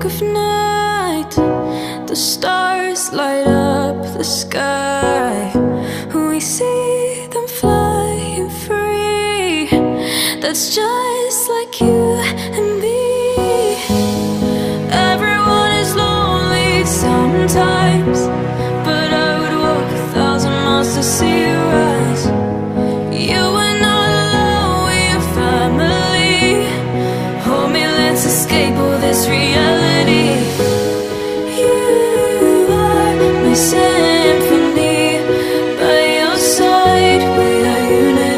of night, the stars light up the sky. We see them flying free. That's just like you and me. Everyone is lonely sometimes, but I would walk 1,000 miles to see you rise. You are not alone, we're family. Hold me, let's escape all this reality.